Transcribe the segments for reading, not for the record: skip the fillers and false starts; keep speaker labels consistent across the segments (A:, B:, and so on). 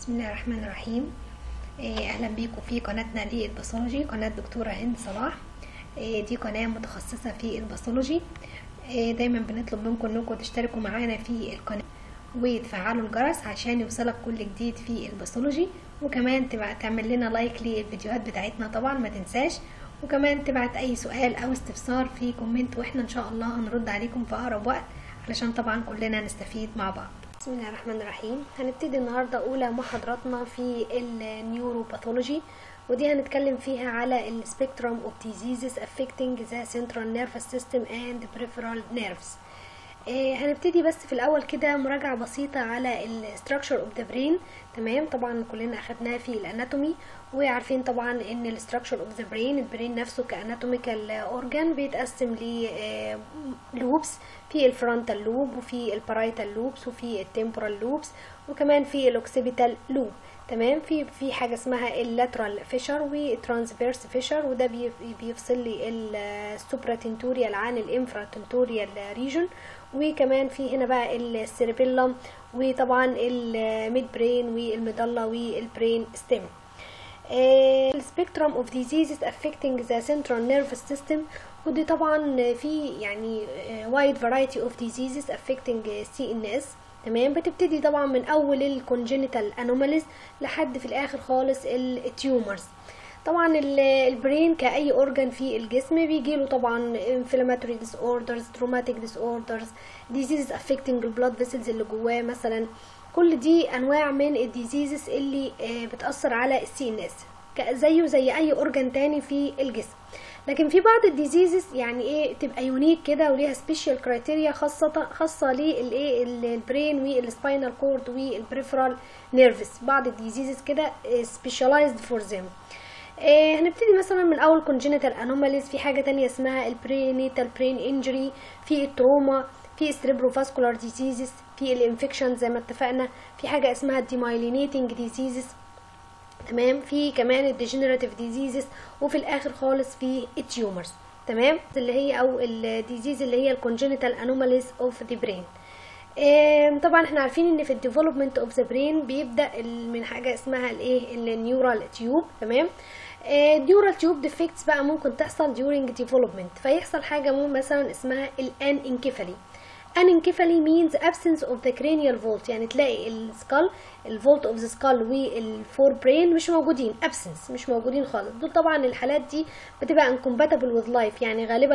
A: بسم الله الرحمن الرحيم. اهلا بيكم في قناتنا للباثولوجي، قناه دكتوره هند صلاح. دي قناه متخصصه في الباثولوجي. دايما بنطلب منكم انكم تشتركوا معانا في القناه وتفعلوا الجرس عشان يوصلك كل جديد في الباثولوجي، وكمان تعمل لنا لايك للفيديوهات بتاعتنا طبعا ما تنساش، وكمان تبعت اي سؤال او استفسار في كومنت واحنا ان شاء الله هنرد عليكم في اقرب وقت علشان طبعا كلنا نستفيد مع بعض. بسم الله الرحمن الرحيم. هنبتدي النهارده اولى محاضراتنا في النيوروباثولوجي، ودي هنتكلم فيها على السبيكترم اوف diseases affecting the central nervous system and peripheral nerves. هنبتدي بس في الاول كده مراجعه بسيطه على الستراكشر اوف ذا برين. تمام، طبعا كلنا اخدناها في الاناتومي وعارفين طبعا ان الستراكشر اوف ذا برين، البرين نفسه كاناتوميكال اورجان بيتقسم للوبس، في الفرونتال لوب وفي البارايتال لوبس وفي التمبورال لوبس وكمان في الاوكسيبيتال لوب. تمام، في حاجه اسمها اللاترال فيشر والترانسفيرس فيشر، وده بيفصل لي السوبراتنتوريال عن الانفراتنتوريال ريجون، وكمان في هنا بقى السيربيلم وطبعا الميد برين والميدالا والبرين ستيم. السبيكترم اوف diseases affecting the central nervous system، ودي طبعا في يعني wide variety of diseases affecting CNS. تمام، بتبتدي طبعا من اول الكونجينيتال انوماليز لحد في الاخر خالص التيومرز. طبعا البرين كأي اورجان في الجسم بيجيله طبعا inflammatory disorders، traumatic disorders، diseases affecting blood vessels اللي جواه مثلا. كل دي انواع من الديزيزز اللي بتأثر على السي ان اس زيه زي اي اورجان تاني في الجسم. لكن في بعض الديزيزز يعني ايه تبقى يونيك كده وليها سبيشال كرايتيريا خاصه للبرين والسباينال كورد والبريفرال نيرفز. بعض الديزيزز كده سبيشاليزد فور ذيم. هنبتدي مثلا من اول كونجينيتال انوماليز. في حاجه تانية اسمها البرينيتال برين انجري، في التروما، في السيربروفاسكولار ديزيزز، في الانفكشن زي ما اتفقنا، في حاجه اسمها الديمايلينيتنج ديزيزز. تمام، في كمان الديجنراتيف ديزيزز، وفي الاخر خالص في التيومرز. تمام، اللي هي او الديزيز اللي هي الكونجينيتال انوماليز اوف ذا برين. طبعا احنا عارفين ان في الديفلوبمنت اوف ذا برين بيبدا من حاجه اسمها الايه النيورال تيوب. تمام، النيورال تيوب ديفكتس بقى ممكن تحصل during development، فيحصل حاجه مثلا اسمها الانكيفالي. انكيفالي means absence of the cranial vault، يعني تلاقي السكال الفولت اوف ذا سكال والفور برين مش موجودين، absence مش موجودين خالص. دول طبعا الحالات دي بتبقى incompatible with life، يعني غالبا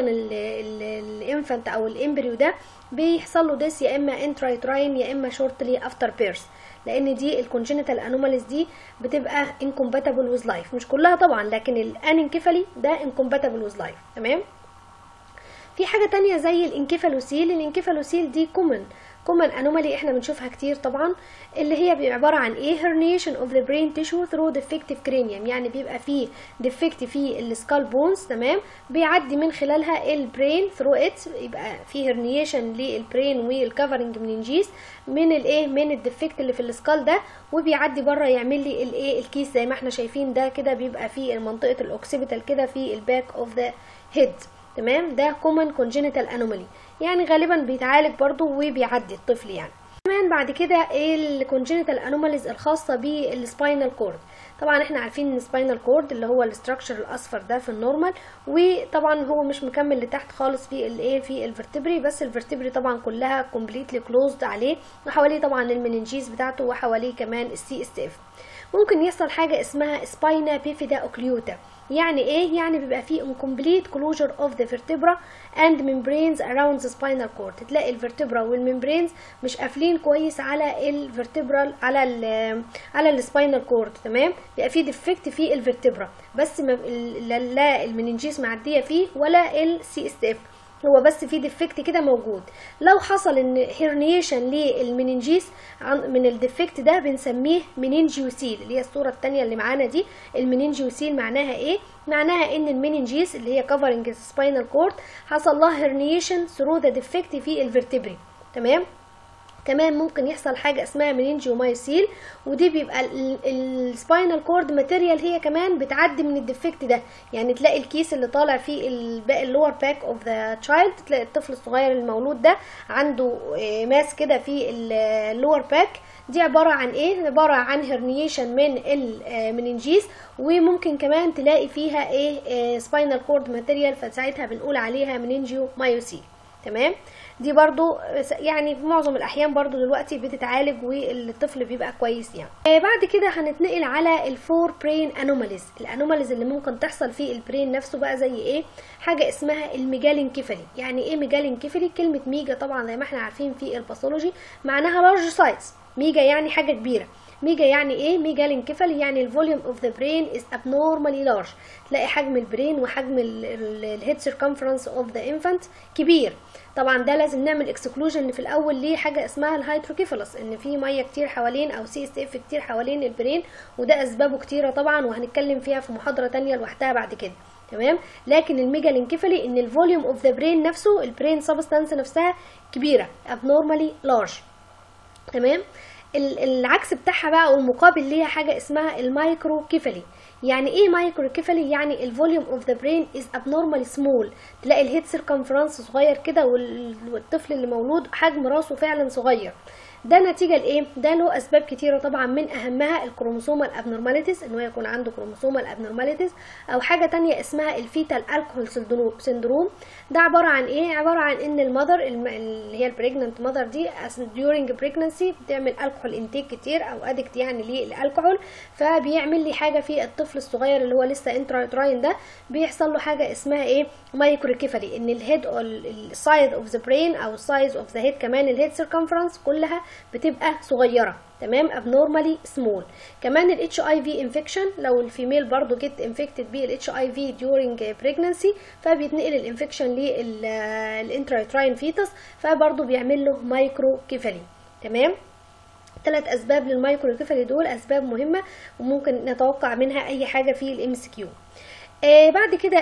A: الانفانت او الامبريو ده بيحصل له ديس يا اما انترايتراين يا اما شورتلي افتر بيرث، لان دي الكونجينيتال انوماليز دي بتبقى incompatible with life. مش كلها طبعا، لكن الانكيفالي ده incompatible with life. تمام، في حاجة تانية زي الانكيفالوسيل. الانكيفالوسيل دي كومن انومالي احنا بنشوفها كتير طبعا، اللي هي عبارة عن ايه herniation of the brain tissue through defective cranium، يعني بيبقى فيه defect في السكال بونز. تمام، بيعدي من خلالها البرين through it، يبقى فيه herniation للبرين والكفرنج مننجيس من الايه من الديفكت اللي في السكال ده، وبيعدي بره يعمل لي الايه الكيس زي ما احنا شايفين ده كده، بيبقى في منطقة الاوكسيبيتال كده في الباك اوف ذا هيد. تمام، ده common congenital anomaly، يعني غالبا بيتعالج برضو وبيعدي الطفل يعني. كمان بعد كده الكونجينيتال انوماليز الخاصه بالسباينال كورد. طبعا احنا عارفين ان السباينال كورد اللي هو الاستراكشر الاصفر ده في النورمال، وطبعا هو مش مكمل لتحت خالص في الايه في الفرتبري، بس الفرتبري طبعا كلها كومبليتلي كلوزد عليه، وحواليه طبعا المننجيز بتاعته، وحواليه كمان السي اس اف. ممكن يحصل حاجه اسمها سباينا بيفيدا اوكليوتا. يعني ايه؟ يعني بيبقى فيه incomplete closure of the vertebra and membranes around the spinal cord. تلاقي الفرتبرا والممبرينز مش قافلين كويس على الفرتبرال على السباينال كورد. تمام، بيبقى فيه ديفكت في الفرتبرا، بس لا المننجيس معديه فيه ولا السي اس اف، هو بس في ديفكت كده موجود. لو حصل ان هيرنيشن للمننجيس من الديفكت ده بنسميه مننجيوسيل، اللي هي الصوره الثانيه اللي معانا دي. المننجيوسيل معناها ايه؟ معناها ان المننجيس اللي هي كفرنج سباينال كورد حصل لها هيرنيشن ثرو ذا ديفكت في الفرتبري. تمام، كمان ممكن يحصل حاجه اسمها منينجيومايوسيل، ودي بيبقى السباينال كورد ماتيريال هي كمان بتعدي من الديفكت ده، يعني تلاقي الكيس اللي طالع فيه اللور باك اوف ذا تشايلد، تلاقي الطفل الصغير المولود ده عنده ماس كده في اللور باك. دي عباره عن ايه؟ عباره عن هرنيشن من المننجيز، وممكن كمان تلاقي فيها ايه سباينال كورد ماتيريال، فساعتها بنقول عليها منينجيومايوسيل. تمام. دي برضو يعني في معظم الاحيان برضو دلوقتي بتتعالج والطفل بيبقى كويس يعني. بعد كده هنتنقل على الفور برين انوماليز. الانوماليز اللي ممكن تحصل في البرين نفسه بقى زي ايه؟ حاجه اسمها الميجالينكيفالي. يعني ايه ميجالينكيفالي؟ كلمه ميجا طبعا زي ما احنا عارفين في الباثولوجي معناها لارج سايز. ميجا يعني حاجه كبيره. ميجا يعني ايه؟ ميجالينكيفالي يعني الفوليوم اوف ذا برين از abnormally لارج، تلاقي حجم البرين وحجم الهيد سيركمفرنس اوف ذا انفانت كبير. طبعا ده لازم نعمل اكسكلوجن في الاول ليه حاجه اسمها الهيدروكيفالوس، ان في ميه كتير حوالين او CSF كتير حوالين البرين، وده اسبابه كتيره طبعا وهنتكلم فيها في محاضره تانية لوحدها بعد كده. تمام. لكن الميجالينكيفالي ان الفوليوم اوف ذا برين نفسه، البرين سبستانس نفسها كبيره abnormally لارج. تمام. العكس بتاعها بقى والمقابل ليها حاجه اسمها المايكروكيفالي. يعني ايه مايكروكيفالي؟ يعني الفوليوم اوف ذا برين از abnormally سمول، تلاقي الهيد سيركمفرنس صغير كده والطفل اللي مولود حجم راسه فعلا صغير. ده نتيجه لايه؟ ده له اسباب كتيره طبعا، من اهمها الكروموسومال ابنورماليتيز، ان هو يكون عنده كروموسومال ابنورماليتيز، او حاجه تانية اسمها الفيتال الكحول سيندروم. ده عباره عن ايه؟ عباره عن ان المذر اللي هي البريجننت مذر دي during pregnancy بتعمل الكحول انتيك كتير او ادكت يعني للالكحول، فبيعمل لي حاجه في الطفل الصغير اللي هو لسه انترايتراين ده، بيحصل له حاجه اسمها ايه؟ مايكروكيفالي، ان الهيد السايز اوف ذا برين او السايز اوف ذا هيد كمان الهيد سيركمفرنس كلها بتبقى صغيره. تمام. abnormally small. كمان ال HIV infection، لو الفيميل برضو جت انفكتد بال HIV during pregnancy فبيتنقل الانفكشن للانترايتراين فيتس، فبرضو بيعمل له مايكروكيفالي. تمام. 3 اسباب للمايكروكيفالي دول اسباب مهمه وممكن نتوقع منها اي حاجه في الMCQ. بعد كده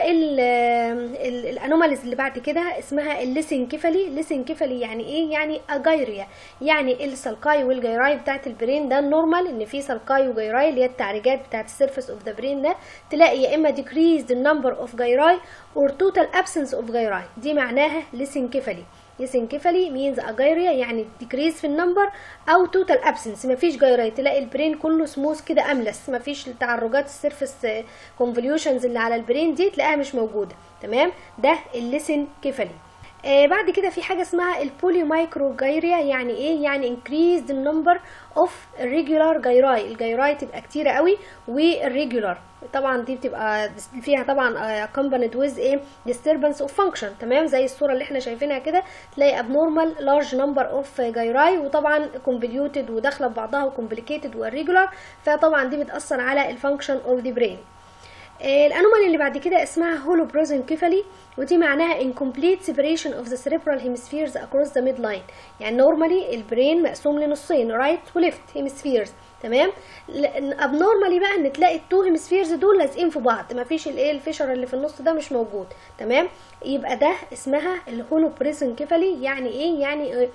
A: الانوماليز اللي بعد كده اسمها الليسنكيفالي. الليسنكيفالي يعني ايه؟ يعني اجايريا، يعني السلقاي والجيراي بتاعت البرين ده النورمال، ان في سلقاي وجيراي اللي هي التعريجات بتاعت السيرفيس اوف ذا برين ده، تلاقي يا اما decreased the number of gyri or total absence of gyri، دي معناها ليسنكيفالي. ليسنكيفالي means اجايريا يعني decrease في النمبر او total absence، مفيش جيراي، تلاقي البرين كله سموث كده املس، مفيش التعرجات السيرفيس كونفوليوشنز اللي على البرين دي تلاقيها مش موجوده. تمام. ده الليسنكيفالي. بعد كده في حاجه اسمها البوليمايكروجيريا. يعني ايه؟ يعني increase the number of irregular gyri، الجيراي تبقى كتيره قوي والريجولار طبعا دي بتبقى فيها طبعا accompanied with a disturbance of function. تمام. زي الصوره اللي احنا شايفينها كده، تلاقي abnormal large number of gyri وطبعا convoluted وداخله ببعضها وcomplicated والريجولار، فطبعا دي بتاثر على الفانكشن اوف ذا برين. الانومالي اللي بعد كده اسمها هولوبروزنكيفالي، ودي معناها incomplete separation of the cerebral hemispheres across the midline. يعني normally البرين مقسوم لنصين right و left hemispheres. تمام. abnormally بقى ان تلاقي التو هيمسفيرز دول لازقين في بعض، مفيش الايه الفيشر اللي في النص ده مش موجود. تمام. يبقى ده اسمها الهولوبروزنكيفالي. يعني ايه؟ يعني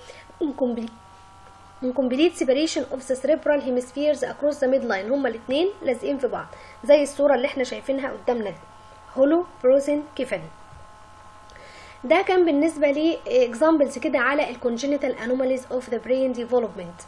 A: incomplete separation of the cerebral hemispheres across the midline، هما الاثنين لازقين في بعض زي الصورة اللي احنا شايفينها قدامنا دي. هولوبروزنكيفالي. ده كان بالنسبة لي examples كده على congenital anomalies of the brain development.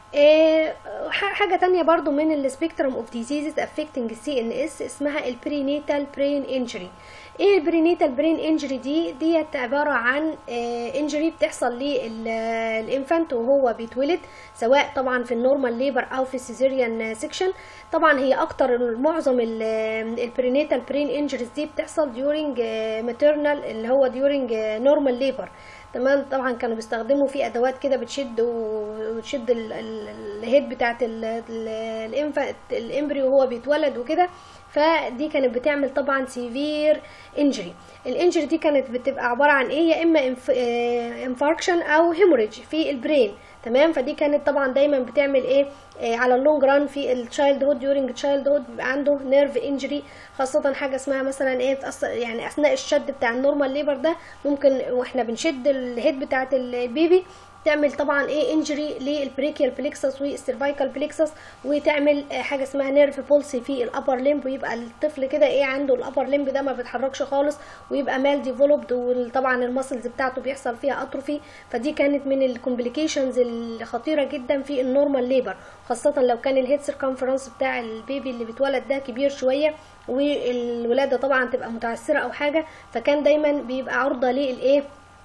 A: حاجة تانية برضو من السبيكترم اوف ديزيزز affecting CNS اسمها البرينيتال برين انجري. ايه البرينيتال برين انجري ديت عبارة عن انجري بتحصل للانفانت وهو بيتولد، سواء طبعا في النورمال ليبر او في السيزيريان سيكشن. طبعا هي اكتر معظم البرينيتال برين انجريز دي بتحصل during maternal اللي هو during normal labor. تمام. طبعا كانوا بيستخدموا فيه ادوات كده بتشد وتشد الهيد بتاعت الامبريو وهو بيتولد وكده، فدي كانت بتعمل طبعا سيفير انجري. الانجري دي كانت بتبقى عباره عن ايه؟ يا اما انفاركشن او هيموريج في البرين. تمام. فدي كانت طبعا دايما بتعمل ايه على اللونج ران في التشايلد هود. ديورنج تشايلد هود بيبقى عنده نيرف انجري، خاصه حاجه اسمها مثلا ايه يعني اثناء الشد بتاع النورمال ليبر ده، ممكن واحنا بنشد الهيد بتاعه البيبي تعمل طبعا ايه انجري للبريكيال بليكسس والسيرفايكال بليكسس، وتعمل حاجه اسمها نيرف بولس في الابر ليمب، ويبقى الطفل كده ايه عنده الابر ليمب ده ما بيتحركش خالص، ويبقى مال ديفلوبد، وطبعا المسلز بتاعته بيحصل فيها اتروفي. فدي كانت من الكومبليكيشنز الخطيره جدا في النورمال ليبر، خاصه لو كان الهيد سيركمفرنس بتاع البيبي اللي بيتولد ده كبير شويه، والولاده طبعا تبقى متعسره او حاجه، فكان دايما بيبقى عرضه للايه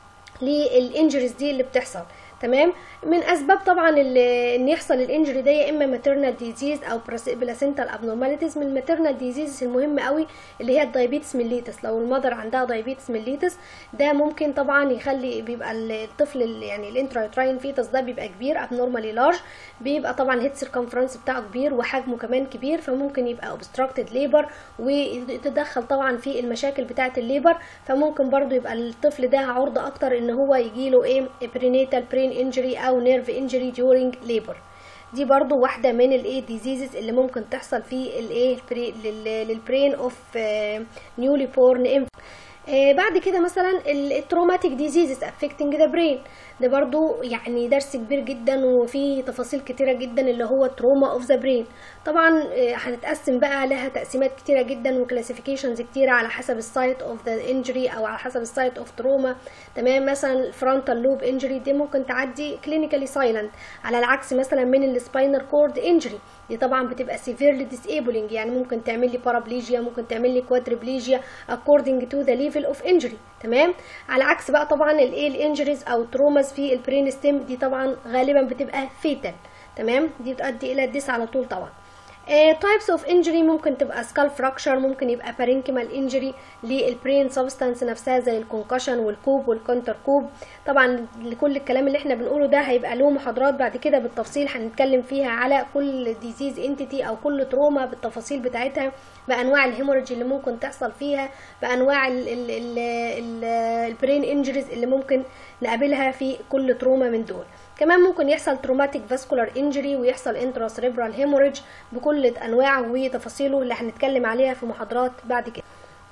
A: للانجريز دي اللي بتحصل. تمام. من اسباب طبعا ان يحصل الانجري ده يا اما ماتيرنال ديزيز او بلاسنتال ابنورماليتيز. من الماتيرنال ديزيز المهمه قوي اللي هي الدايابيتس ميليتس، لو المذر عندها دايابيتس ميليتس ده ممكن طبعا يخلي بيبقى الطفل يعني الانترايوتراين فيتس ده بيبقى كبير ابنورمالي لارج، بيبقى طبعا هيد سيركمفرنس بتاعه كبير وحجمه كمان كبير، فممكن يبقى اوبستراكتد ليبر ويتدخل طبعا في المشاكل بتاعه الليبر، فممكن برضو يبقى الطفل ده عرضه اكتر ان هو يجيله ايه برينيتال برين انجري او نيرف انجري ديورينج ليبر. دي برضو واحده من الايه ديزيزز اللي ممكن تحصل في الايه للبرين اوف نيولي بورن انف. بعد كده مثلا التروماتيك ديزيزز افكتنج ذا برين، ده برضو يعني درس كبير جدا وفيه تفاصيل كتيره جدا اللي هو تروما اوف ذا برين. طبعا هنتقسم بقى لها تقسيمات كتيره جدا وكلاسيفيكيشنز كتيره على حسب السايت اوف ذا انجري او على حسب السايت اوف تروما. تمام. مثلا الفرونتال لوب انجري دي ممكن تعدي كلينيكالي سايلنت، على العكس مثلا من السباينال كورد انجري دي طبعا بتبقى severely disabling، يعني ممكن تعمل لي بارابليجيا، ممكن تعمل لي كوادريبليجيا according to the level of injury. تمام. على عكس بقى طبعا الايه الانجريز او تروماز في البرين ستيم دي طبعا غالبا بتبقى فيتال. تمام. دي بتؤدي الى الديس على طول طبعا. تايبس اوف انجري ممكن تبقى سكال فراكشر، ممكن يبقى بارينكيمال انجري للبرين سبستانس نفسها زي الكونكشن والكوب والكونتر كوب. طبعا لكل الكلام اللي احنا بنقوله ده هيبقى له محاضرات بعد كده بالتفصيل هنتكلم فيها على كل ديزيز انتيتي او كل تروما بالتفاصيل بتاعتها، بانواع الهيموريدج اللي ممكن تحصل فيها، بانواع البرين انجريز اللي ممكن نقابلها في كل تروما من دول. كمان ممكن يحصل تروماتيك فاسكولار انجري ويحصل انترا سيريبرال هيموريدج بكل انواعه وتفاصيله اللي هنتكلم عليها في محاضرات بعد كده.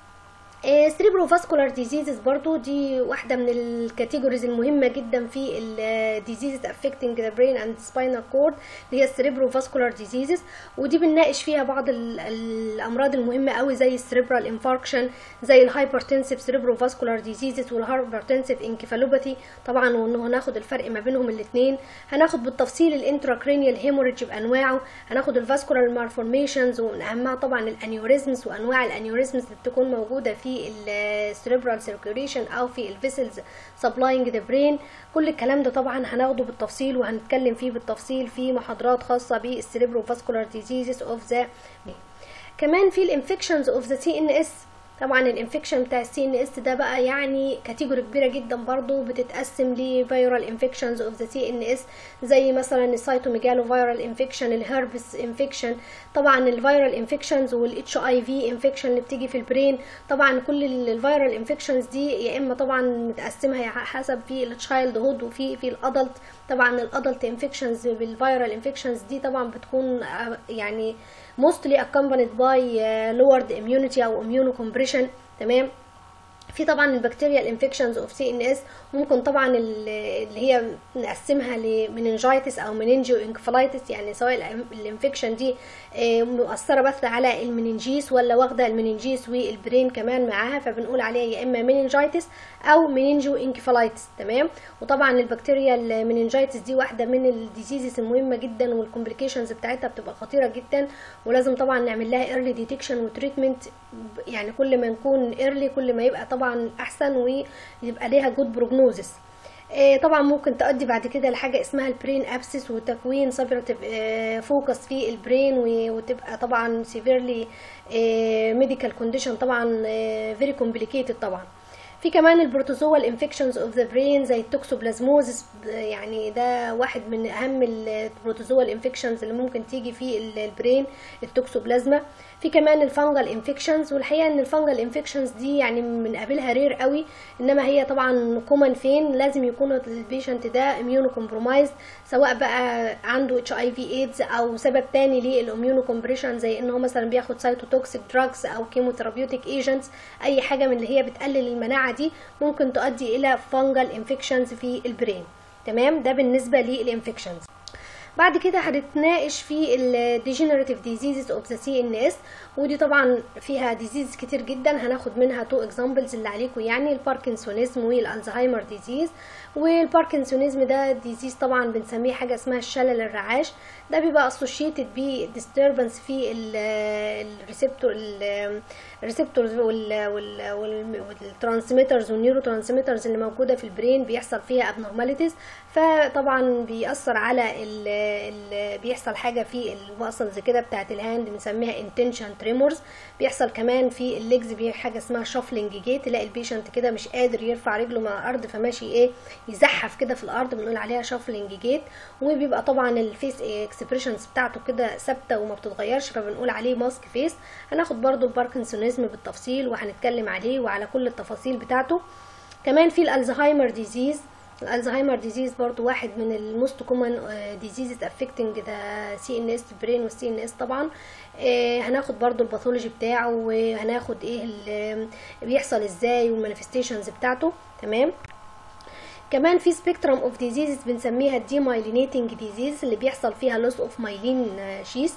A: سيريبرو فاسكولار ديزيزز برضو دي واحده من الكاتيجوريز المهمه جدا في الديزيزز افكتنج ذا برين اند سباينال كورد، اللي هي السيريبرو فاسكولار ديزيزز، ودي بنناقش فيها بعض الامراض المهمه قوي زي السيريبرال انفاركشن، زي الهايبرتنسيف سيريبرو فاسكولار ديزيزز والهايبرتنسيف انكفالوباثي طبعا، وهناخد الفرق ما بينهم الاثنين. هناخد بالتفصيل الانتراكرينيال هيموريدج بانواعه، هناخد الفاسكولار مالفورميشنز ومن اهمها طبعا الانيوريزمز وانواع الانيوريزمز اللي بتكون موجوده في السيريبرال سيركيوليشن او في الفيسلز سبلاينج ذا برين. كل الكلام ده طبعا هناخده بالتفصيل وهنتكلم فيه بالتفصيل في محاضرات خاصه بالسيريبرو فاسكولار ديزيزز اوف ذا. كمان في الانفكشنز اوف ذا سي ان اس، طبعا الانفكشن بتاع السي ان اس ده بقى يعني كاتيجوري كبيره جدا برضو، بتتقسم لفيرال انفكشنز اوف ذا سي ان اس زي مثلا السايتوميجالو فيرال انفكشن، الهربس انفكشن، طبعا الفيرال انفكشنز والاتش اي في انفكشن اللي بتيجي في البرين. طبعا كل الفيرال انفكشنز دي يا اما طبعا متقسمه حسب في التشايلد هود وفي الادلت. طبعا الادلت انفكشنز بالفيرال انفكشنز دي طبعا بتكون يعني mostly accompanied by lowered immunity او immunocompression. تمام. في طبعا البكتيريال انفكشنز اوف سي ان اس ممكن طبعا اللي هي نقسمها لمننجايتس او مننجيو انكفالايتس، يعني سواء الانفكشن دي مؤثره بس على المننجيس ولا واخده المننجيس والبرين كمان معاها، فبنقول عليها يا اما مننجايتس او مننجيو انكفالايتس. تمام. وطبعا البكتيريال مننجايتس دي واحده من الديزيزز المهمه جدا والكومبليكيشنز بتاعتها بتبقى خطيره جدا، ولازم طبعا نعمل لها ايرلي ديتكشن وتريتمنت، يعني كل ما نكون ايرلي كل ما يبقى طبعا احسن ويبقى ليها جود بروجنوزس. طبعا ممكن تؤدي بعد كده لحاجه اسمها البرين ابسس وتكوين سبيرتيف فوكس في البرين، وتبقى طبعا سيفيرلي ميديكال كونديشن طبعا فيري كومبليكيتد. طبعا في كمان البروتوزوال انفكشنز اوف ذا برين زي التوكسوبلازموزس، يعني ده واحد من اهم البروتوزوال انفكشنز اللي ممكن تيجي في البرين، التوكسوبلازما. في كمان الفانجل انفكشنز، والحقيقه ان الفانجل انفكشنز دي يعني بنقابلها رير قوي، انما هي طبعا كومن فين لازم يكون البيشنت ده اميونو كومبرومايز، سواء بقى عنده اتش اي في ايدز او سبب تاني للاميونو كومبريشن زي ان هو مثلا بياخد سايتوتوكسيك دراجز او كيموثيرابيوتيك ايجنتس، اي حاجه من اللي هي بتقلل المناعه دي ممكن تؤدي الى فانجل انفكشنز في البرين. تمام. ده بالنسبه للانفكشنز. بعد كده هنتناقش في الديجنراتيف ديزيزز اوف ذا سي ان اس، ودي طبعا فيها ديزيز كتير جدا، هناخد منها 2 اكزامبلز اللي عليكم، يعني الباركنسونيزم والالزهايمر ديزيز. والباركنسونيزم ده ديزيز طبعا بنسميه حاجه اسمها الشلل الرعاش، ده بيبقى اسوشيتد ب disturbance في الريسبتورز والترانسميترز والنيورو ترانسميترز اللي موجوده في البرين، بيحصل فيها abnormalities، فطبعا بيأثر على بيحصل حاجه في المسلز كده بتاعت الهاند بنسميها intention tremors. بيحصل كمان في الليجز حاجه اسمها شافلنج جيت، تلاقي البيشنت كده مش قادر يرفع رجله من الارض فماشي ايه يزحف كده في الارض، بنقول عليها شافلنج جيت. وبيبقى طبعا الفيس اكسبريشنز بتاعته كده ثابته وما بتتغيرش، فبنقول عليه ماسك فيس. هناخد برضو الباركنسونيزم بالتفصيل وهنتكلم عليه وعلى كل التفاصيل بتاعته. كمان في الالزهايمر ديزيز. الالزهايمر ديزيز برضو واحد من الموست كومن ديزيزز افكتنج ذا سي ان اس برين والسي ان اس طبعا. هناخد برضو الباثولوجي بتاعه، وهناخد ايه اللي بيحصل ازاي والمانيفستيشنز بتاعته. تمام. كمان في سبيكترم اوف ديزيزز بنسميها الديمايلينيتنج ديزيز، اللي بيحصل فيها لوس اوف مايلين شيس،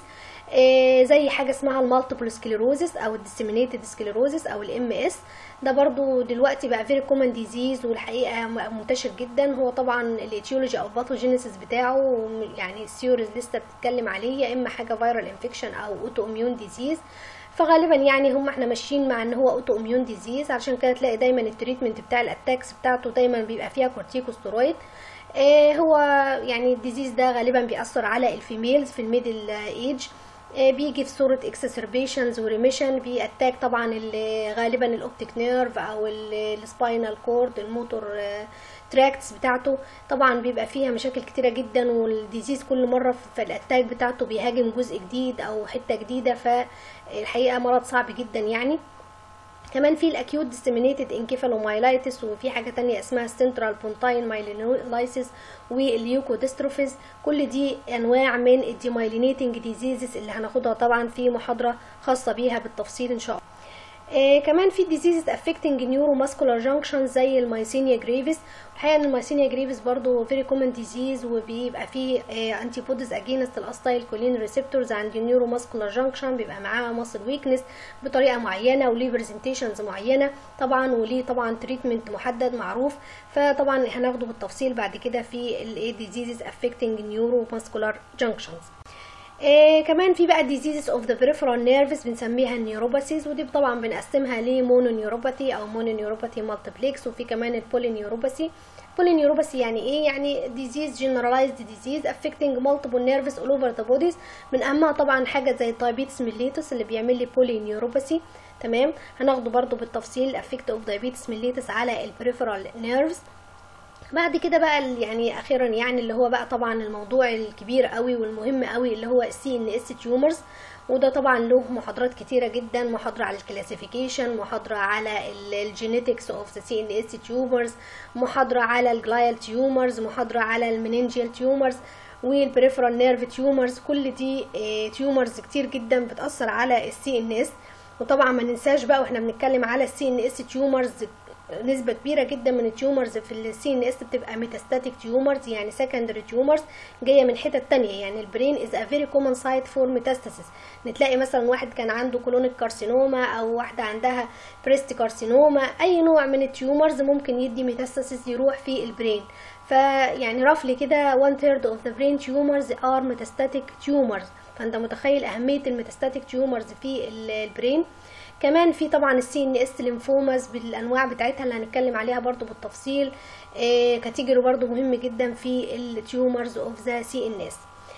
A: زي حاجه اسمها المالتيبل سكليروزس او الديسيمينيتد سكليروزس او الام اس. ده برضو دلوقتي بقى فيري كومن ديزيز، والحقيقه منتشر جدا. هو طبعا الايتيولوجي او باثوجينيسيس بتاعه يعني السيوريز لسه بتتكلم عليه، يا اما حاجه فيرال انفكشن او اوتو اميون ديزيز. فغالبا يعني احنا ماشيين مع ان هو اوتو اميون ديزيز، علشان كده تلاقي دايما التريتمنت بتاع الاتاكس بتاعته دايما بيبقى فيها كورتيكوستيرويد. هو يعني الديزيز ده غالبا بيأثر على الفيميلز في الميدل ايج، بيجي في صورة اكسسربيشنز وريميشن، بيأتاك طبعا غالبا الاوبتيك نيرف او السباينال كورد، الموتور تراكتس بتاعته طبعا بيبقى فيها مشاكل كتيرة جدا. والديزيز كل مرة في الاتاك بتاعته بيهاجم جزء جديد او حتة جديدة، فالحقيقة مرض صعب جدا يعني. كمان في الاكيوت ديسيمينيتد انكيفالومايلايتس، وفي حاجه تانية اسمها سنترال بونتاين مايلينولايسيس والليوكوديستروفيز. كل دي انواع من الديمايلينيتنج ديزيزز اللي هناخدها طبعا في محاضره خاصه بيها بالتفصيل ان شاء الله. كمان في ديزيزز افكتنج نيورو ماسكولار جانكشن زي المايسينيا جريفيس. الحقيقه ان المايسينيا جريفيس برضو فيري كومن ديزيز، وبيبقى فيه انتي بوديز اجينست الاستايل كولين ريسبتورز عند النيورو ماسكولار جانكشن، بيبقى معاها ماسل ويكنس بطريقه معينه وليه برزنتيشنز معينه طبعا، وليه طبعا تريتمنت محدد معروف. فطبعا هناخده بالتفصيل بعد كده في الديزيزز افكتنج نيورو ماسكولار جانكشنز. كمان في بقى diseases of the peripheral nerves بنسميها النيوروباثيز، ودي طبعا بنقسمها لمونونيوروباثي او مونونيوروباثي مالتيبلكس، وفي كمان البولينيوروباثي. بولينيوروباثي يعني ايه؟ يعني disease generalized disease affecting multiple nerves all over the bodies. من اهمها طبعا حاجه زي الدايابيتس ميليتس اللي بيعمل لي بولينيوروباثي. تمام. هناخده برضو بالتفصيل effect of diabetes mellitus على البريفرال نيرفز. بعد كده بقى يعني اخيرا يعني اللي هو بقى طبعا الموضوع الكبير قوي والمهم قوي اللي هو السي ان اس تيومرز، وده طبعا له محاضرات كتيره جدا، محاضره على الكلاسيفيكيشن، محاضره على الجينيتكس اوف ذا سي ان اس تيومرز، محاضره على الجلايال تيومرز، محاضره على المننجيال تيومرز والبريفرال نيرف تيومرز. كل دي تيومرز كتير جدا بتاثر على السي ان اس. وطبعا ما ننساش بقى واحنا بنتكلم على السي ان اس تيومرز نسبة كبيرة جدا من التيومرز في السي ان اس بتبقى ميتاستاتيك تيومرز، يعني سكندري تيومرز جاية من حتة تانية. يعني البرين is a very common site for metastasis. نتلاقي مثلا واحد كان عنده كولونيك كارسينوما او واحدة عندها بريست كارسينوما، اي نوع من التيومرز ممكن يدي ميتاستاسيس يروح في البرين. فيعني رفلي كده 1/3 of the brain tumors are metastatic tumors. فانت متخيل اهمية الميتاستاتيك تيومرز في البرين. كمان في طبعا السي ان اس ليمفوماز بالانواع بتاعتها اللي هنتكلم عليها برضو بالتفصيل، كاتيجوري برضو مهم جدا في التيومرز اوف ذا سي ان اس.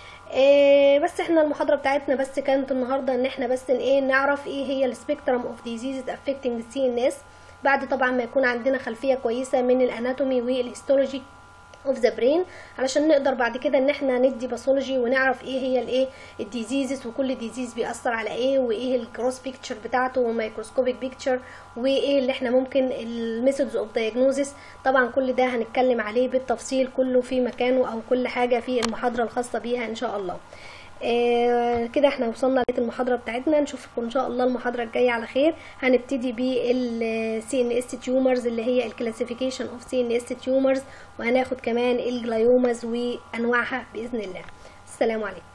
A: بس احنا المحاضره بتاعتنا بس كانت النهارده ان احنا بس نعرف ايه هي السبيكترم اوف ديزيزز افكتنج السي ان اس، بعد طبعا ما يكون عندنا خلفيه كويسه من الاناتومي والهيستولوجي اوف ذا برين، علشان نقدر بعد كده ان احنا ندي باثولوجي ونعرف ايه هي الديزيزز، وكل ديزيز بيأثر على ايه، وايه الكروس بيكتشر بتاعته ومايكروسكوبيك بيكتشر، وايه اللي احنا ممكن الميثودز اوف دايجنوزيس. طبعا كل ده هنتكلم عليه بالتفصيل كله في مكانه، او كل حاجه في المحاضره الخاصه بيها ان شاء الله. كده احنا وصلنا لنهاية المحاضرة بتاعتنا. نشوفكم ان شاء الله المحاضرة الجاية على خير. هنبتدي بالسي ان اس تيومرز اللي هي الكلاسيفيكيشن اوف سي ان اس تيومرز، وهناخد كمان الجلايومز وانواعها باذن الله. السلام عليكم.